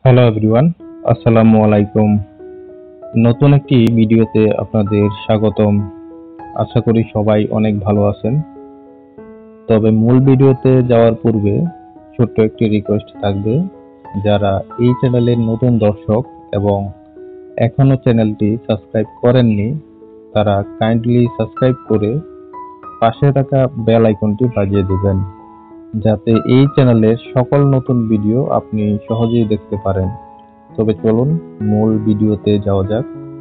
Hello everyone, আসসালামু আলাইকুম। নতুন একটি ভিডিওতে আপনাদের স্বাগতম। আশা করি সবাই অনেক ভালো আছেন। তবে মূল ভিডিওতে যাওয়ার পূর্বে ছোট্ট একটি রিকোয়েস্ট থাকবে, যারা এই চ্যানেলের নতুন দর্শক এবং এখনো চ্যানেলটি সাবস্ক্রাইব করেননি, তারা কাইন্ডলি সাবস্ক্রাইব করে পাশে থাকা বেল আইকনটি বাজিয়ে দিবেন, যাতে এই চ্যানেলের সকল নতুন ভিডিও আপনি সহজেই দেখতে পারেন। তবে চলুন মূল ভিডিওতে যাওয়া যাক।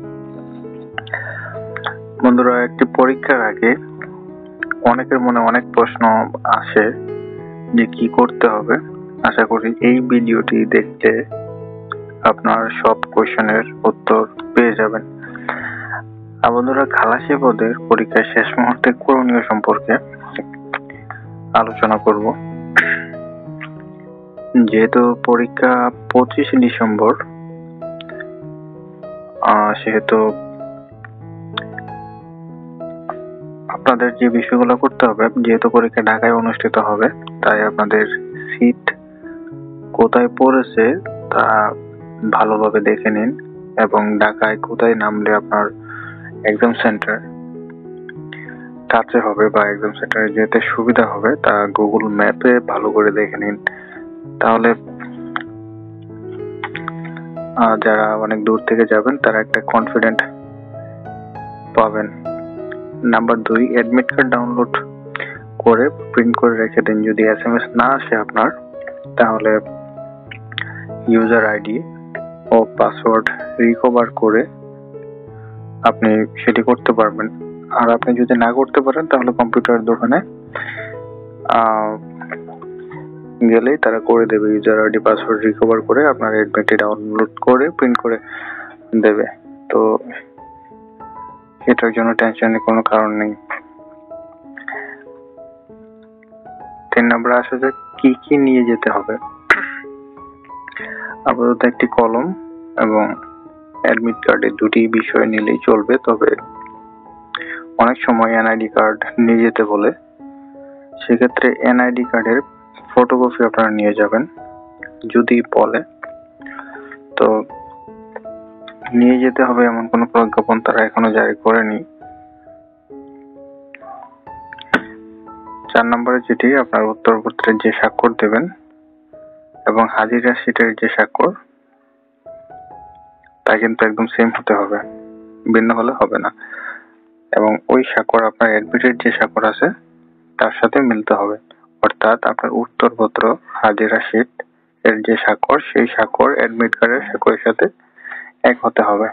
বন্ধুরা, একটি পরীক্ষার আগে অনেকের মনে অনেক প্রশ্ন আসে যে কি করতে হবে। আশা করি এই ভিডিওটি দেখতে আপনার সব কোশ্চেনের উত্তর পেয়ে যাবেন। আর বন্ধুরা, খালাসি পদের পরীক্ষার শেষ মুহূর্তে করণীয় সম্পর্কে আলোচনা করব। যেহেতু পরীক্ষা 25 ডিসেম্বর, সেহেতু আপনাদের যে বিষয়গুলো করতে হবে, যেহেতু পরীক্ষা ঢাকায় অনুষ্ঠিত হবে, তাই আপনাদের সিট কোথায় পড়েছে তা ভালোভাবে দেখে নিন এবং ঢাকায় কোথায় নামলে আপনার এক্সাম সেন্টার কাছে হবে বা এক্সাম সেন্টারে যেতে সুবিধা হবে তা গুগল ম্যাপে ভালো করে দেখে নিন। তাহলে যারা অনেক দূর থেকে যাবেন তারা একটা কনফিডেন্ট পাবেন। নাম্বার 2, অ্যাডমিট কার্ড ডাউনলোড করে প্রিন্ট করে রেখে দিন। যদি SMS না আসে আপনার, তাহলে ইউজার আইডি ও পাসওয়ার্ড রিকভার করে আপনি সেটি করতে পারবেন। আর আপনি যদি না করতে পারেন, তাহলে কম্পিউটার দোকানে গেলেই তারা করে দেবে। ইউজার আইডি পাসওয়ার্ড রিকভার করে আপনার অ্যাডমিটটি ডাউনলোড করে প্রিন্ট করে দেবে। তো এটার জন্য টেনশনের কোনো কারণ নেই। 3 নম্বরে আসা যাক, কি কি নিয়ে যেতে হবে। আপাতত একটি কলম এবং অ্যাডমিট কার্ডের দুটি বিষয় নিলেই চলবে। তবে অনেক সময় এনআইডি কার্ড নিয়ে যেতে বলে, সেক্ষেত্রে এনআইডি কার্ডের ফটোকপি আপনারা নিয়ে যাবেন যদি বলে। তো নিয়ে যেতে হবে এমন কোনো প্রজ্ঞাপন তারা এখনো জারি করেনি। 4 নম্বরে যেটি, আপনার উত্তরপত্রের যে স্বাক্ষর দেবেন এবং হাজিরা শিটের যে স্বাক্ষর, তা কিন্তু একদম সেম হতে হবে, ভিন্ন হলে হবে না। এবং ওই স্বাক্ষর আপনার অ্যাডমিটের যে স্বাক্ষর আছে তার সাথে মিলতে হবে। অর্থাৎ আপনার উত্তরপত্র, হাজিরা শিট এর যে স্বাক্ষর, সেই স্বাক্ষর অ্যাডমিট কার্ডের স্বাক্ষরের সাথে এক হতে হবে।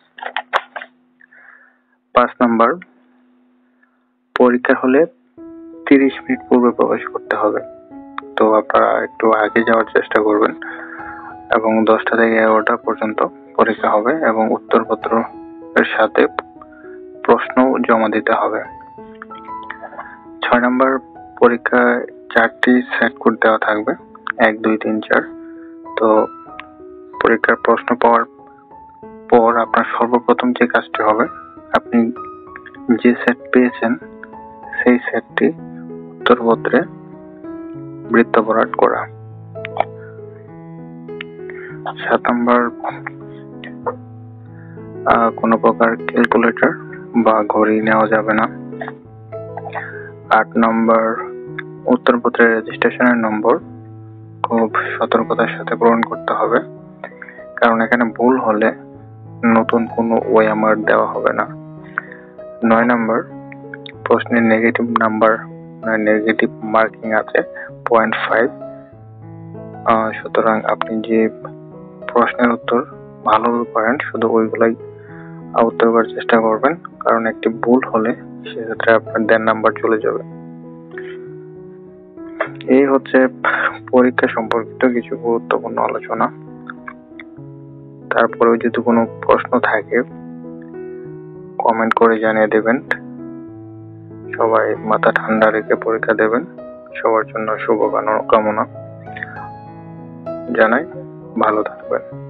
5 নম্বর, পরীক্ষা হলে 30 মিনিট পূর্বে প্রবেশ করতে হবে। তো আপনারা একটু আগে যাওয়ার চেষ্টা করবেন এবং 10টা থেকে 11টা পর্যন্ত পরীক্ষা হবে এবং উত্তরপত্র এর সাথে প্রশ্ন জমা দিতে হবে। 6 নম্বর, পরীক্ষায় 4টি সেট কোড দেওয়া থাকবে, 1, 2, 3, 4। তো পরীক্ষার প্রশ্ন পাওয়ার পর আপনার সর্বপ্রথম যে কাজটি হবে, আপনি যে সেট পেয়েছেন সেই সেটটি উত্তরপত্রে বৃত্ত ভরাট করা। 7 নম্বর, কোনো প্রকার ক্যালকুলেটর বা ঘড়ি নেওয়া যাবে না। 8 নম্বর, উত্তরপত্রের রেজিস্ট্রেশনের নম্বর খুব সতর্কতার সাথে পূরণ করতে হবে, কারণ এখানে ভুল হলে নতুন কোনো ওএমআর দেওয়া হবে না। 9 নম্বর, প্রশ্নের নেগেটিভ নাম্বার, নেগেটিভ মার্কিং আছে 0.5। সুতরাং আপনি যে প্রশ্নের উত্তর ভালোভাবে পারেন শুধু ওইগুলাই উত্তর করার চেষ্টা করবেন, কারণ একটি ভুল হলে সেক্ষেত্রে আপনার 1.5 নাম্বার চলে যাবে। এই হচ্ছে পরীক্ষা সম্পর্কিত কিছু গুরুত্বপূর্ণ আলোচনা। তারপরেও যদি কোনো প্রশ্ন থাকে কমেন্ট করে জানিয়ে দেবেন। সবাই মাথা ঠান্ডা রেখে পরীক্ষা দেবেন। সবার জন্য শুভকামনা জানাই। ভালো থাকবেন।